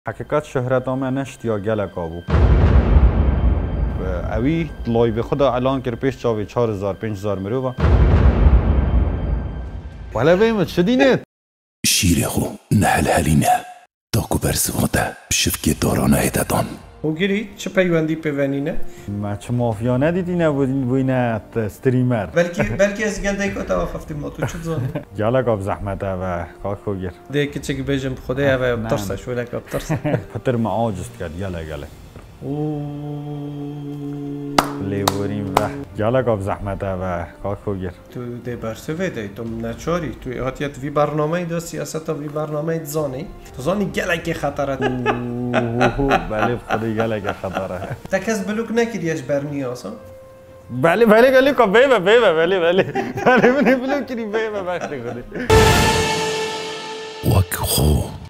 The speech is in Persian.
حقیقت شهرت آمنشت یا گلک آبو اوی لایو خدا الان کر پیش چاوی 4000 5000 مرو با ولی بیم شدینت شیر خو نهل هلینه تاکو برسواته بشفکی دارانه ایدادان او گیری چه پیوندی پیوندینه؟ ما چه مافیا ندیدی نبودین بوینه استریمر بلکه از گنده که تا آففتیم ما تو چه زانی؟ گلک آب زحمته و کاکو گیر دیگه چه که بیشم خدای و بترسه شو لک بترسه پتر ما عاجز کرد گلک لیوریم و گلک آب زحمته و کاکو گیر تو دی برسه ویدی تو نچاری تو هاتیت وی برنامه دا سیاست وی برنامه زانی تو زانی گلک خطرت بله خدای گلک خطره تکس بلوک نکریش برنی آسان بله گلی که بله بله منی بلوک کری بله وقتی خودی وک خو